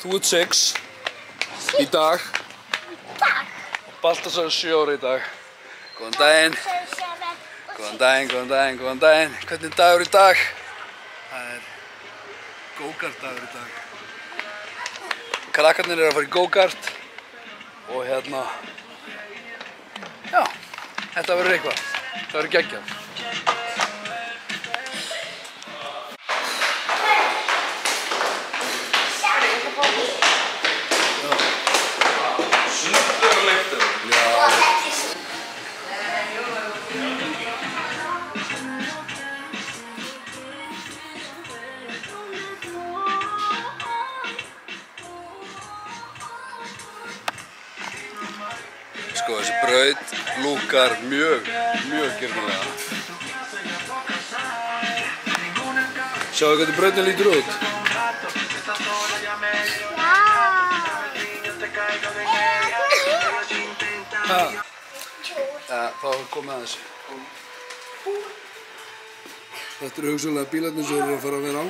Þú ert 6 í dag. Baltasar 7 ára í dag. Góðan daginn. Góðan daginn, góðan daginn, góðan daginn. Hvernig er dagur í dag? Það er go-kart dagur í dag. Krakkarnir eru að fara í go-kart og hérna, já, þetta verður eitthvað. Það verður geggjað. Sko, þessi braut lúkar mjög girnilega. Sjáu hvernig brautin lítur út. Þá komið að þessu. Þetta eru hugsanlega bílarnir sem eru að fara að vera á.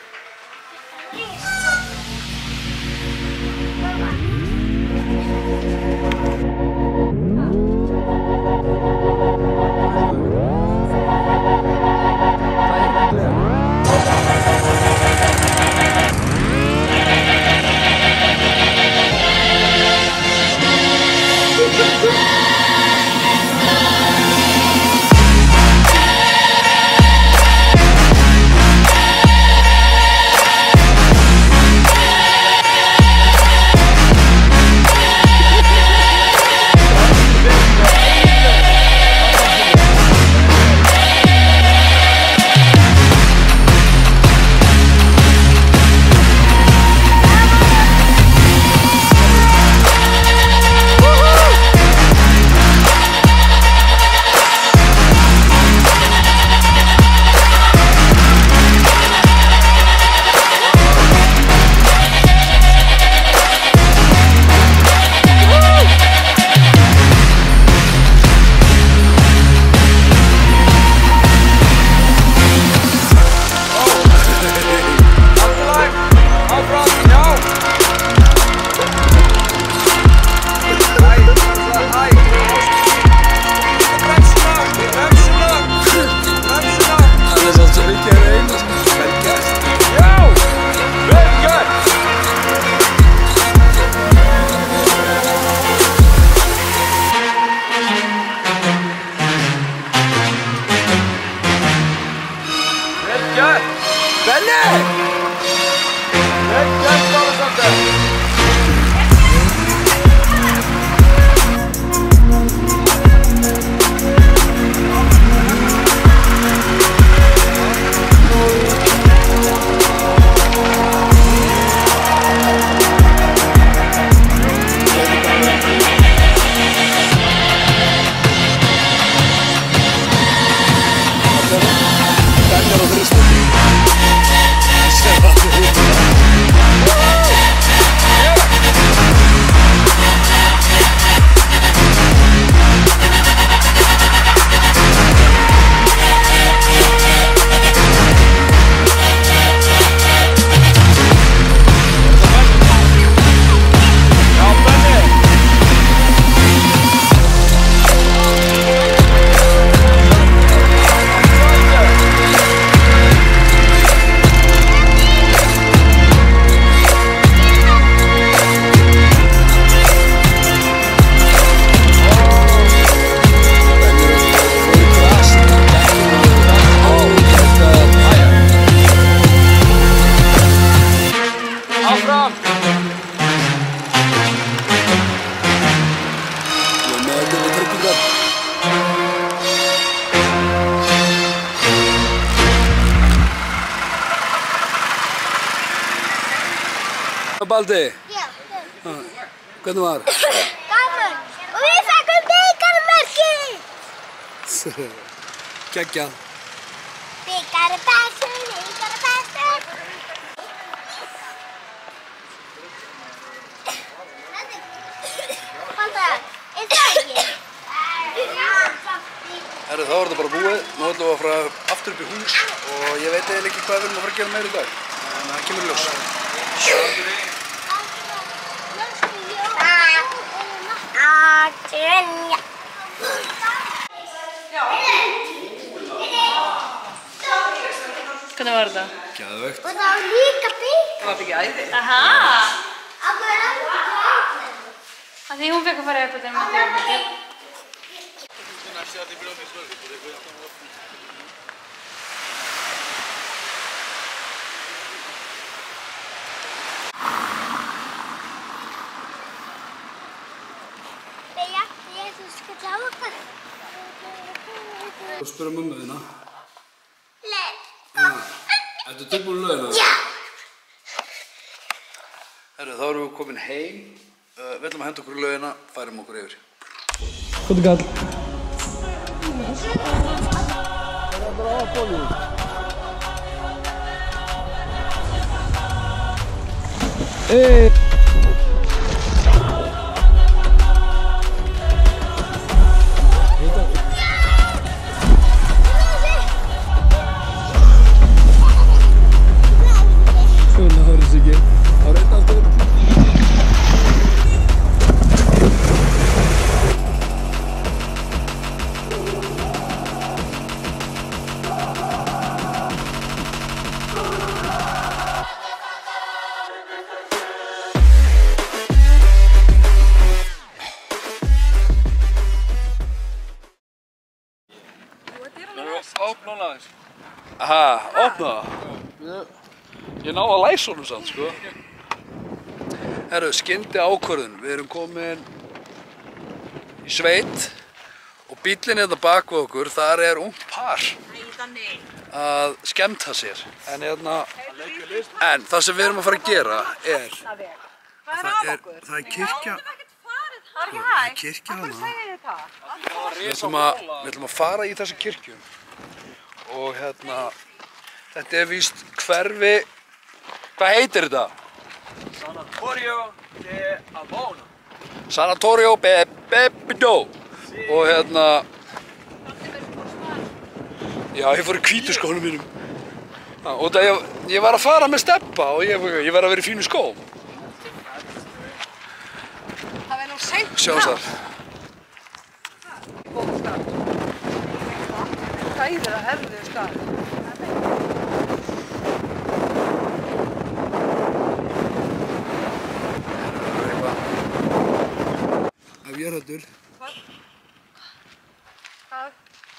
Baldi? Já. Hvernig var? Gaman. Og við fengum bikarmerki. Geggjað. Bikar er bestur, bikar er bestur. Balda, er það ekki? Herru, þá er þetta bara búið. Nú ætlum við að fara aftur upp í hús og ég veit eiginlega ekki hvað við erum að fara að gera meira í dag. En það kemur í ljós. var þetta? Geðveikt. Og það var líka bygg. Það var ekki æði. Aha! Af hverju er það ekki æði? Því hún fekk að fara upp á þeim að þjóða. Beja, þú skal sjá okkar. Þú spyrir mömmu þína. Leið. Ertu tilbúin laugina? Já. Herru, þá erum við komin heim. Við ætlum að henda okkur í laugina, færum okkur yfir. Hvað er gall? Svona hárið sig ekki. Á reitt aftur. Opna hana aðeins. Aha, opna það. Ég náði að læsa honum samt, sko. Herru, skyndi ákvörðun. Við erum komin í sveit og bíllinn hérna bak við okkur, þar er ungt par að skemmta sér. En það sem við erum að fara að gera er það er kirkja. Það er kirkja hana. Við ætlum að fara í þessa kirkju og þetta er víst hverfi, hvað heitir þetta? Sanatorio de Abona. Sanatorio Bebido og já, ég fór í hvítu skónum mínum og það ég var að fara með steppa og ég var að vera í fínu skóm. Það verður nú seint. Sjáumst þar. Hæðir að herðu stað. Ef ég er hættur. Hvað?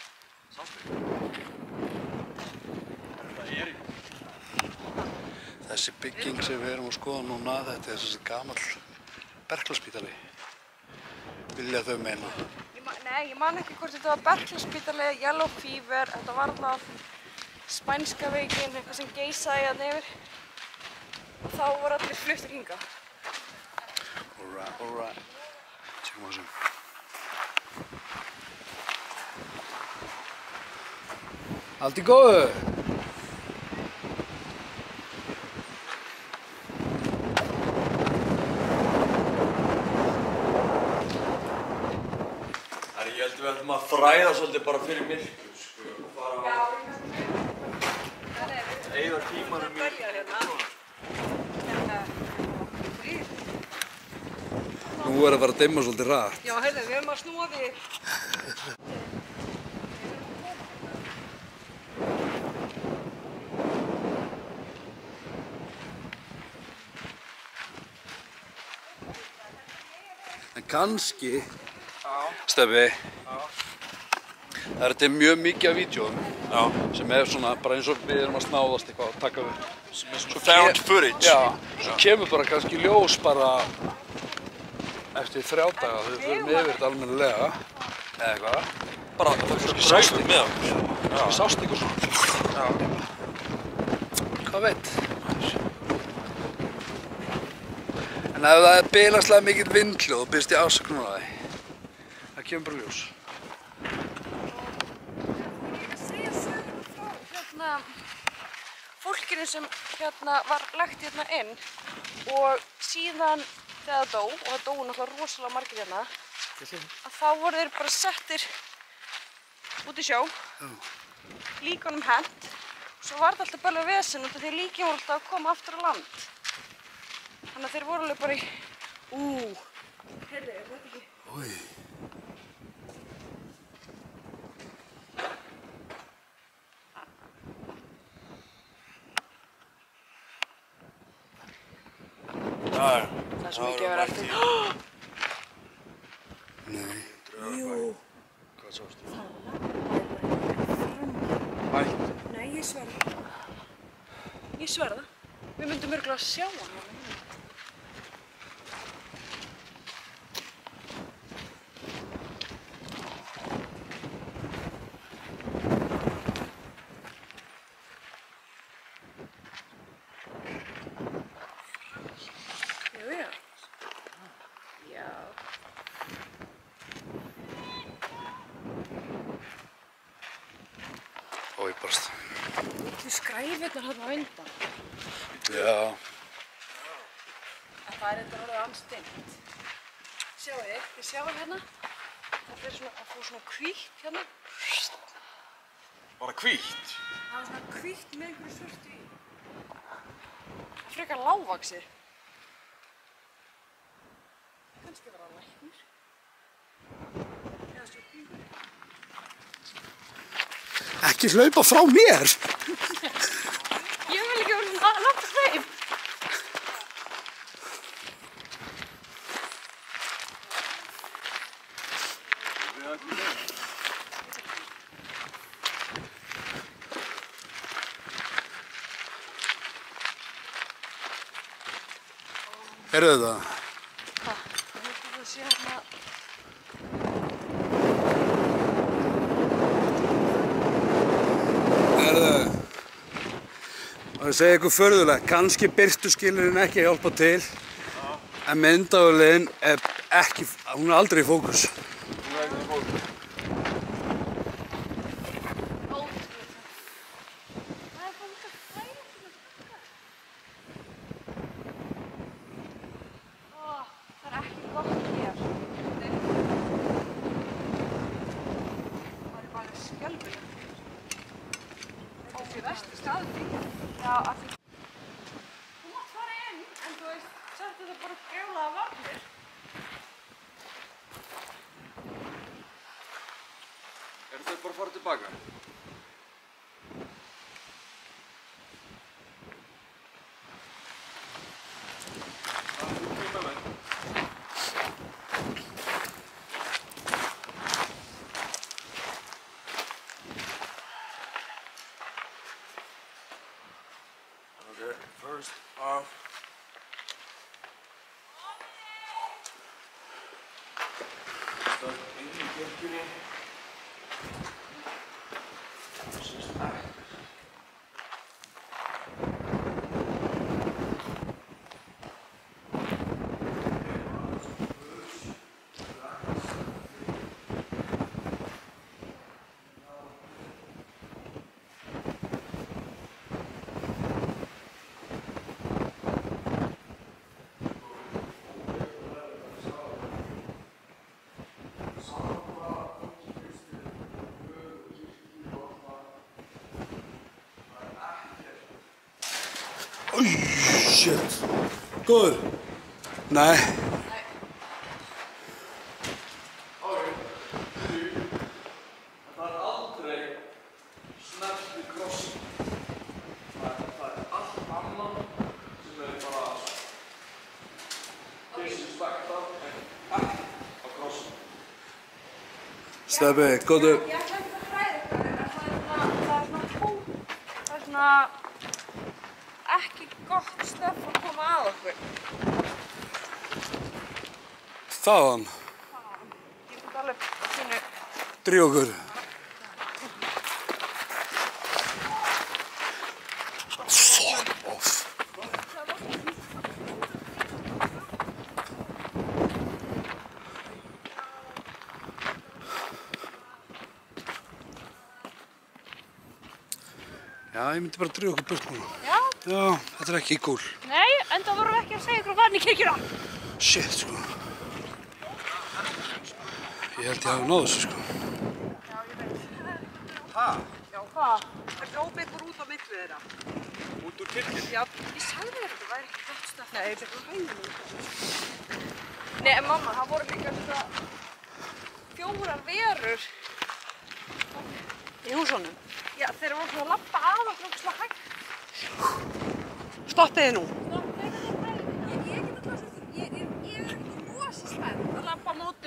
Þessi bygging sem við erum að skoða núna, þetta er þessi gamall berklaspítali. Vilja þau meina. Nei, ég man ekki hvort þetta var Berklaspítali, Yellow Fever, þetta var alltaf spænska veikin, eitthvað sem geisaði hérna yfir. Og þá voru allir fluttir hingað. Alright. Tjekkum á þessu. Allt í góðu? Ég held við ætlum að þræða svolítið bara fyrir myrkur, sko. Og fara á... Eyða tímanum í... Nú er að fara að dimma svolítið rætt. Já, heyrðu, við erum að snúa við. En kannski, Steffi, þetta er mjög mikið af vídeóum sem er svona bara eins og við erum að snáðast eitthvað að taka upp. Sem er svona found footage. Já, svo kemur bara kannski ljós bara eftir 3 daga þegar við förum yfir þetta almennilega eða eitthvað. Bara það er kannski sást með okkur. Kannski sást eitthvað svona. Hvað veit? En ef það er bilagslega mikill vindhljóð og byrst ég afsökun á því. Það kemur bara ljós. Ég að segja sögur frá fólkinu sem var lagt hérna inn og síðan þegar það dó, og það dóu náttúrulega rosalega margir hérna, að þá voru þeir bara settir út í sjó, líkunum hent, og svo var það alltaf bara vesen út af því líkin voru alltaf að koma aftur á land. Þannig að þeir voru alveg bara í, heyrðu, er þetta ekki? Oj. Það er svo mikið að vera eftir. Nei. Jú. Hvað sástu? Nei, ég sverða. Ég sverða. Við myndum örugglega að sjá hann. Ói, barst. Þú skræfirnar hérna á undan. Já. En það er þetta alveg anstengt. Sjáu þið sjáu hérna. Það fór svona hvítt hérna. Bara hvítt? Það var svona hvítt með einhverju svörtu í. Það er frekar lágvaxið. Kannski var það læknir. Eða sjúklingur. Ekki hlaupa frá mér! Ég vil ekki vera langt að hlaup. Heyrðu það? Ég held að það sé hérna. Heyrðu. Og ég segi ykkur furðulegt, kannski birtuskilurinn ekki að hjálpa til, en myndavélin er ekki, hún er aldrei í fókus. Já, af því. Þú mátt fara inn, en þú veist, settu það bara brjálaða varnir. Eru þau bara að fara tilbaka? Okay, first off. Start inn í kirkjunni. Sérst ekki. Új, shit. Góður? Nei. Það er aldrei snert við krossin. Það er allt annað sem er bara disrespekta en ekki á krossin. Stebbi, góður. Ég ætla ekki að hræða ykkur, en það er svona tón. Það er svona ekki gott stöf að koma að okkur. Þaðan. Ég myndi alveg að finna. Drífa okkur. Fuck off. Já, ég myndi bara drífa okkur burt núna. Já? Já, þetta er ekki cool. Nei, en það vorum við ekki að segja ykkur að fara inn í kirkjuna. Shit, sko. Ég held ég hafi náð þessu, sko. Já, ég veit. Ha? Já, hvað? Það gróf ykkur út á milli þeirra. Út úr kirkjunni? Já, ég sagði þér þetta væri ekki gott stöf. Nei, þetta er ekki hægum. Nei, en mamma, það voru líka svona 4 verur í húsunum. Já, þeir voru svona að labba að okkur svona hægt. Stoppiði nú. Ég get alltaf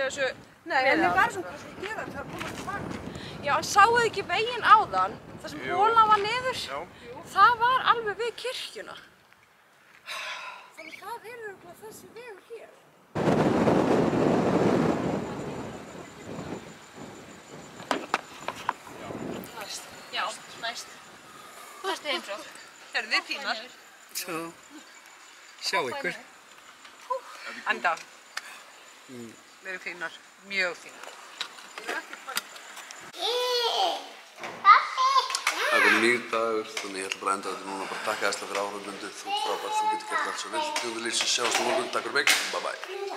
þessu Nei, vel en við á. verðum kannski að gera það að koma tilbaka. Já, en sáuð ekki veginn áðan, þar sem hólan var niður? Já. Það var alveg við kirkjuna. Þannig það er örugglega þessi vegur hér. Já, næst. Næstu heimsókn. Herðu þið fínar. Sjá ykkur. Enda. Við erum fínar. Mjög fínar. Það er nýr dagur, þannig ég ætla bara að enda þetta núna. Bara takk æðislega fyrir áhorfendur. Þú ert frábær, þú getur gert allt svo vilt. Þjóðlýs, sjáumst á morgun. Takk fyrir mig. Bye bye.